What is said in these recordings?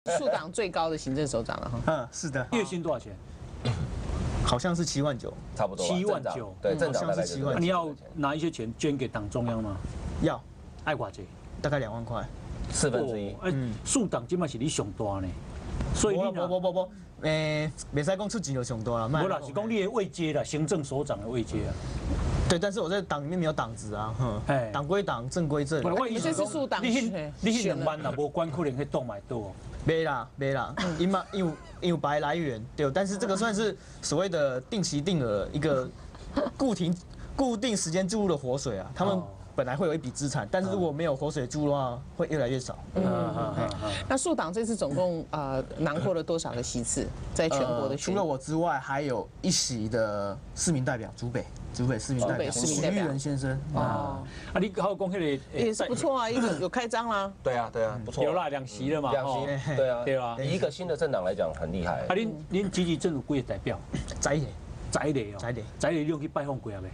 数党最高的行政首长了哈。 嗯，是的， 月薪多少钱？ 好像是7.9万， 差不多 7.9万。 对，镇长大概 7万你要拿一些钱捐给党中央吗？ 要爱寡钱， 大概2万块。 1/4。 数党今嘛是你上大呢，所以你不，袂使讲出钱就上多了。 不啦，是讲你的位阶啦，行政首长的位阶啊。 对，但是我在党里面没有党职啊， 哎党归党，政归政。 你这是数党你迄2万啦，无关可能去动买多。 没啦，因嘛有白来源对，但是这个算是所谓的定期定额一个固定时间注入的活水啊，他们。 本来会有一笔资产，但是如果没有活水注入的话，会越来越少。 那数党这次总共囊括了多少个席次？在全国的除了我之外，还有1席的市民代表，竹北市民代表许玉仁先生。 啊，你好讲迄个也是不错啊，一个有开张啦。 对啊，不错。 有啦，2席了嘛。 2席，对啊， 对啊。 以一个新的政党来讲，很厉害。 啊，恁集集政有几个代表？ 在野哦，在野，你有去拜访过啊未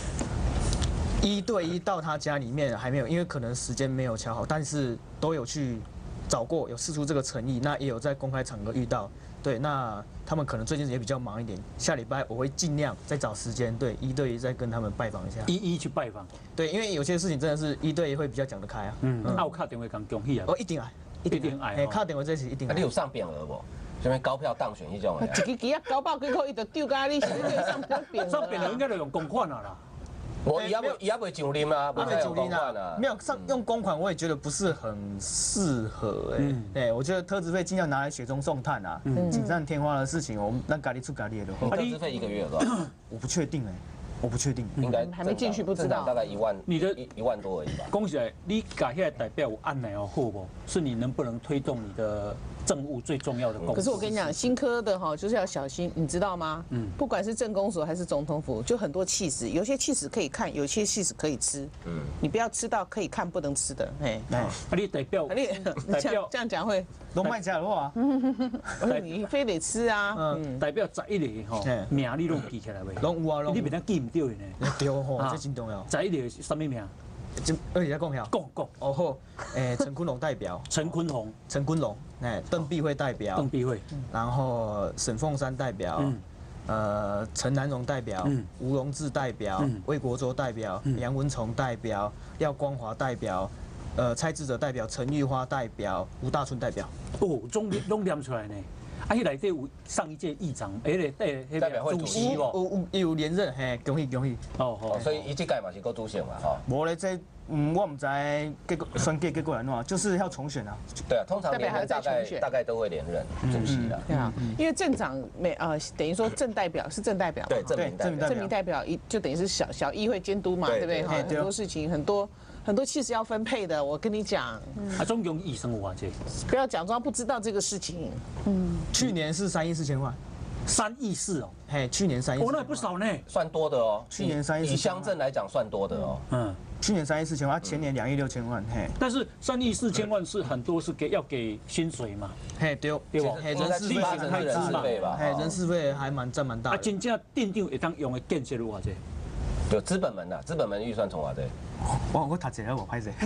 ？1对1到他家里面还没有，因为可能时间没有瞧好，但是都有去找过，有释出这个诚意，那也有在公开场合遇到。对，那他们可能最近也比较忙一点，下礼拜我会尽量再找时间，对，1对1再跟他们拜访一下。 一去拜访。 对，因为有些事情真的是1对1会比较讲得开啊。 啊，有打电话讲恭喜啊。 哦，一定爱。打电话这是一定。 你有上匾额不？什么高票当选迄种的？ 一个啊900几块，伊就丢咖你，上匾额应该就用公款啊啦。 我也袂上林啊，不会用公款啊。 没有用公款，我也觉得不是很适合对，我觉得特支费尽量拿来雪中送炭啊，锦上添花的事情，我们让咖喱出咖喱的。 特支费1个月有多少？ 我不确定我不确定， 应该还没进去，不知道。 大概1万， 你的 1万多而已吧。 恭喜你甲遐代表有按来哦，好不？是你能不能推动你的政务最重要的工作。 可是我跟你讲，新科的哈就是要小心，你知道吗？不管是政工所还是总统府，就很多气死，有些气死可以看，有些气死可以吃。你不要吃到可以看不能吃的。 你代表， 这样讲会都卖假的话， 你非得吃啊。 代表11个吼，名你拢记起来未？ 拢有啊， 你别当记唔掉呢。 对吼，这真重要。 11个是什么名？ 而且在讲下， 讲哦好，陈坤龙代表，陈坤龙，邓碧慧代表，然后沈凤山代表，陈南荣代表，吴荣志代表，魏国洲代表，梁文崇代表，廖光华代表，蔡志哲代表，陈玉花代表，吴大春代表。 哦，拢念出来呢。啊，迄内底有上一届议长， 代表会主席哦，有连任，嘿，恭喜。 哦，所以伊这届嘛是够主席嘛，哈。 无咧，这我唔知选结果安怎，就是要重选啊。 对啊，通常连任大概都会连任主席啦。 对啊，因为镇长等于说镇代表是镇代表， 对，镇民代表就等于是小议会监督嘛，对不对？很多事情很多气势要分配的，我跟你讲。 啊，总共医生有偌济？ 不要假装不知道这个事情。 去年是3亿4千万 ，3亿4哦。 嘿，去年3亿。 哦，那也不少呢， 算多的哦。 去年3亿， 以乡镇来讲算多的哦。 去年3亿4千万，前年2亿6千万。嘿， 但是3亿4千万是很多是要给薪水嘛？ 嘿，对吧？嘿，人事费吧，嘿，人事费还占蛮大。 啊，真正定定会当用的建设有偌济？ 有资本门呐，资本门预算从偌济？ 我读者了，我拍者。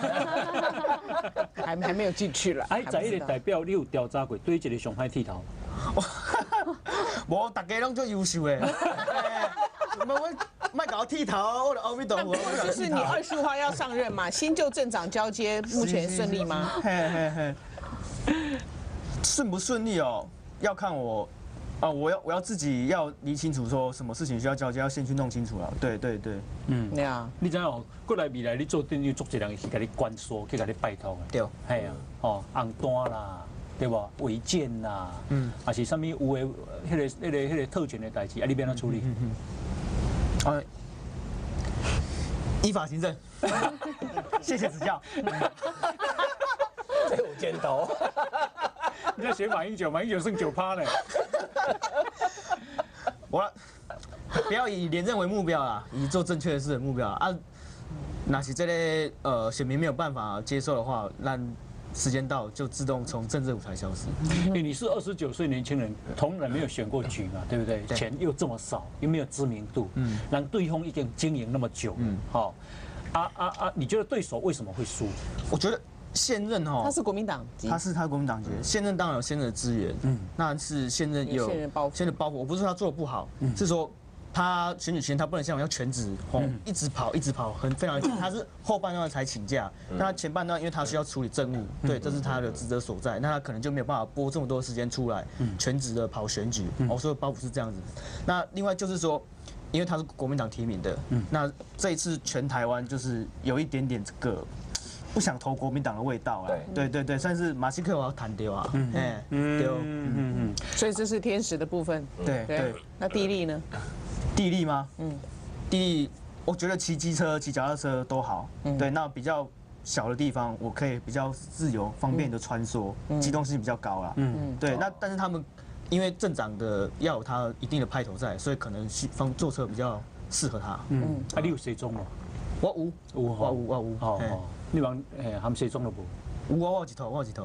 还没有进去了。 哎，在一个代表，你有调查过对一个上海剃头？ 无，大家拢做优秀的。我卖搞剃头，我的阿弥陀佛。 就是你25号要上任嘛，新旧镇长交接目前顺利吗？ 顺不顺利哦？要看我。我要自己要理清楚，说什么事情需要交接，要先去弄清楚了。对。对啊。 你知影过来未来你做等于做一人去给你关说，去给你拜托。 对。 系啊，红单啦，对不？违建啦，还是什么有的迄个特权的代志，啊，你变怎处理？ 依法行政。谢谢指教。 这有剪头。 你在学马英九，马英九剩9%呢。 我不要以连任为目标啦，以做正确的事为目标啊。那是这类选民没有办法接受的话，那时间到就自动从政治舞台消失。 因为你是29岁年轻人，从来没有选过举嘛，对不对？钱又这么少，又没有知名度，让对方已经经营那么久，好，你觉得对手为什么会输？ 我觉得现任哦， 他是国民党籍， 他国民党籍，现任当然有现任的资源，那是现任有现任包袱。我不是说他做的不好，是说他选举期间他不能像我要全职，一直跑，非常，他是后半段才请假，那他前半段因为他需要处理政务，对，这是他的职责所在，那他可能就没有办法拨这么多时间出来，全职的跑选举，我说的包袱是这样子。那另外就是说，因为他是国民党提名的，那这一次全台湾就是有一点点这个。不想投国民党的味道啊，对，算是马西克我要弹掉啊， 所以这是天时的部分，对。那地利呢？ 地利吗？地利，我觉得骑机车、骑脚踏车都好，对。那比较小的地方，我可以比较自由、方便的穿梭，机动性比较高啦，对。那但是他们因为镇长的要有他一定的派头在，所以可能坐车比较适合他。 你有谁中哦？ 我有。 你往含谁中了不？ 我几头，我几头，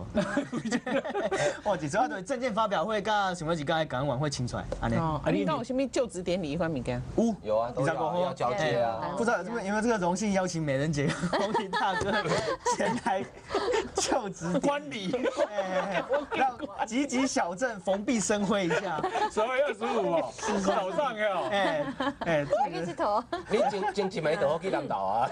啊！对，证件发表会跟什么几个感恩晚会请出来，安尼。 你讲有什么就职典礼一款物件？ 有啊，都要交接啊。 不知道因为这个荣幸邀请美人姐、红婷大哥前来就职观礼， 让集小镇蓬荜生辉一下。 12月25哦，早上哟。 去佚佗。 你前一暝就好去南投啊。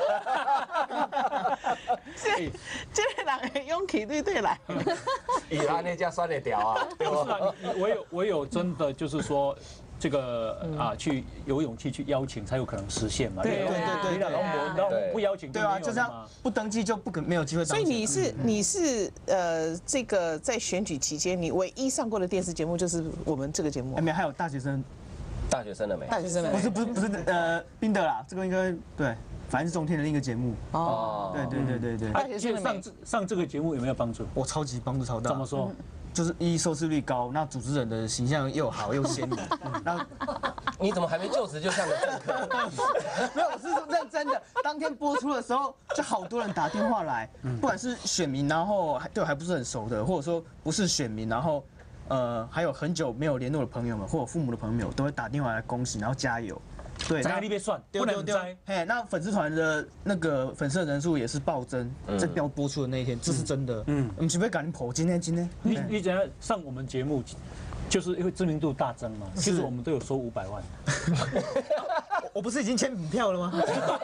这个人勇气对来。 伊安尼才算得掉啊。 不是啊，我有真的就是说。这个去有勇气去邀请，才有可能实现嘛。 对， 然后不邀请， 对啊，就这样不登记就没有机会。 所以你是这个在选举期间，你唯一上过的电视节目就是我们这个节目。 没有，还有大学生了没？ 大学生了没？ 不是宾的啦，这个应该对，反正是中天的另一个节目。哦，对。 大学生上这个节目有没有帮助？ 我超级帮助超大。 怎么说？ 就是收视率高，那主持人的形象又好又鲜明。那你怎么还没就职就像个政客？ 没有，我是认真的。当天播出的时候，就好多人打电话来，不管是选民，然后对我还不是很熟的，或者说不是选民，然后还有很久没有联络的朋友们，或者父母的朋友，都会打电话来恭喜，然后加油。对， 在那边算，不能摘。 那粉丝团的那个粉丝的人数也是暴增，在播出的那一天，这是真的。我们准备赶紧跑，今天。 你怎样上我们节目，就是因为知名度大增嘛。其实我们都有收500万。 我不是已经签股票了吗？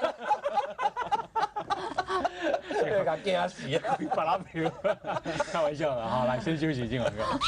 这个惊死啊！ 把他票，开玩笑的。好，来先休息，今晚歌。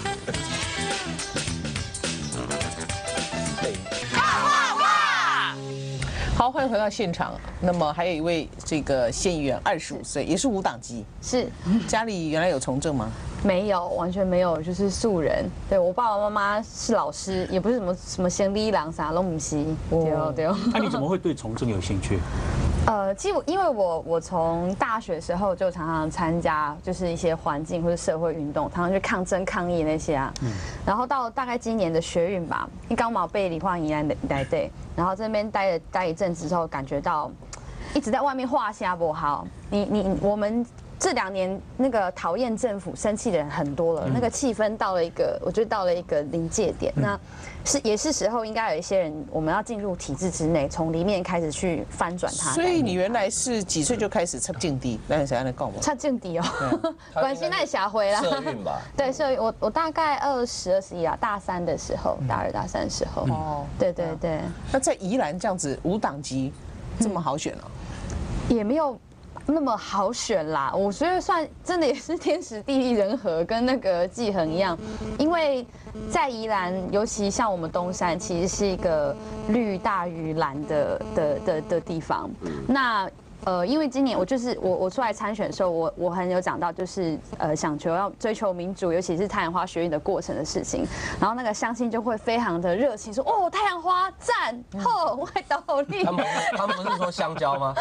好，欢迎回到现场。那么还有一位这个县议员，25岁，也是无党籍。 是， 家里原来有从政吗？ 没有，完全没有，就是素人。对我爸爸妈妈是老师，也不是什么先立郎啥，都不是。对。 那你怎么会对从政有兴趣？ 其实因为我从大学时候就常常参加，就是一些环境或者社会运动，常常去抗争抗议那些啊。然后到大概今年的学运吧，因刚好被理化宜兰来对，然后这边待一阵子之后，感觉到一直在外面画虾不好。我们这2年那个讨厌政府、生气的人很多了，那个气氛我觉得到了一个临界点。那也是时候应该有一些人，我们要进入体制之内，从里面开始去翻转它。 所以你原来是几岁就开始插政敌？那你想来告我？ 插政敌哦，关系那下回啦。 社运吧。 对，所以我大概20、21啊，大3的时候，大2、大3的时候。哦，对。 那在宜兰这样子无党籍这么好选哦？ 也没有那么好选啦，我觉得算真的也是天时地利人和，跟那个季衡一样，因为在宜兰，尤其像我们东山，其实是一个绿大于蓝的地方。那因为今年我出来参选的时候，我很有讲到，就是想要追求民主，尤其是太阳花学运的过程的事情。然后那个乡亲就会非常的热情，说哦太阳花赞，我倒立。 他们不是说香蕉吗？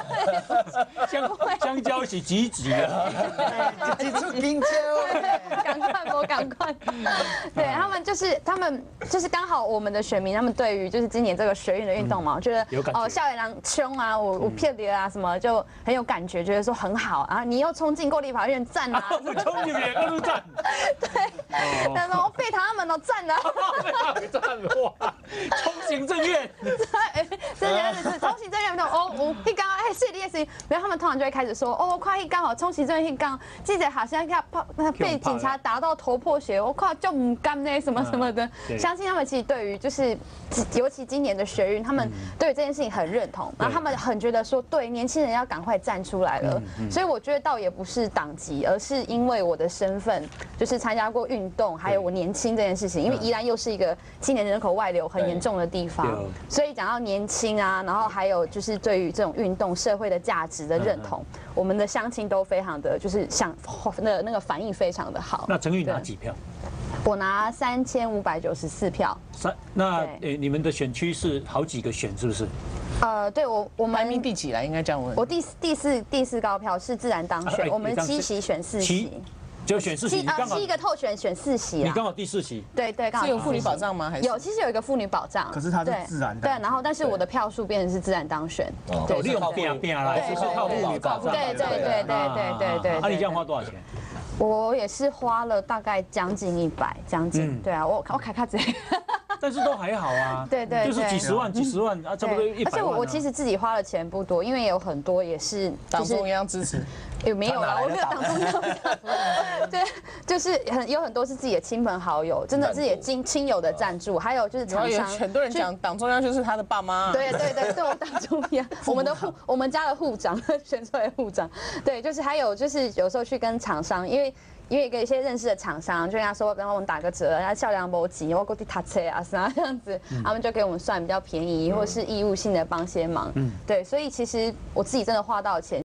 香蕉是几级啊？ 几处香蕉？ 赶快！对他们就是刚好我们的选民，他们对于就是今年这个学运的运动嘛，我觉得校园人凶啊，我骗你啊。什么就很有感觉，觉得说很好啊！你又冲进过立法院站啊！ 冲进别人都站。 对，然后废他们都站啊！ 站哇！冲行政院。 对， 对，冲洗正运动哦，我一刚哎是的是，然后他们通常就会开始说哦，快一刚好冲洗正一刚，记者好像被警察打到头破血，我靠就唔甘呢什么什么的。相信他们其实对于就是尤其今年的学运，他们对于这件事情很认同，然后他们很觉得说对年轻人要赶快站出来了。所以我觉得倒也不是党籍，而是因为我的身份就是参加过运动，还有我年轻这件事情。因为宜兰又是一个青年人口外流很严重的地方，所以讲到年轻啊，然后还有就是对于这种运动社会的价值的认同，我们的乡亲都非常的就是那个反应非常的好。 那陈玉拿几票？ 我拿3594票。 那你们的选区是好几个选是不是？ 对我们排名第几来？应该这样问。 我第四高票是自然当选，我们7席选4席。 就选4席，你刚好 7个透选选4席， 你刚好第4席。 对，刚好。 是有妇女保障吗？还是有？其实有一个妇女保障， 可是他是自然对，然后但是我的票数变成是自然当选。 对，利用变啦，是靠妇女保障。 对。 那你这样花多少钱？ 我也是花了大概将近100，将近。对啊，我卡卡子。 但是都还好啊， 对， 就是几十万啊，差不多100万。 而且我其实自己花的钱不多，因为有很多也是党中央支持。 有没有啦？我没有党中央。对，就是有很多是自己的亲朋好友，真的自己的亲友的赞助，还有就是厂商。 很多人讲党中央就是他的爸妈。 对，我党中央，我们家的户长选出来的户长。对，就是还有就是有时候去跟厂商，因为有一些认识的厂商，就跟他说，然后我们打个折，然后销量不急，我过去踏车啊啥这样子，他们就给我们算比较便宜，或是义务性的帮些忙。对，所以其实我自己真的花到钱。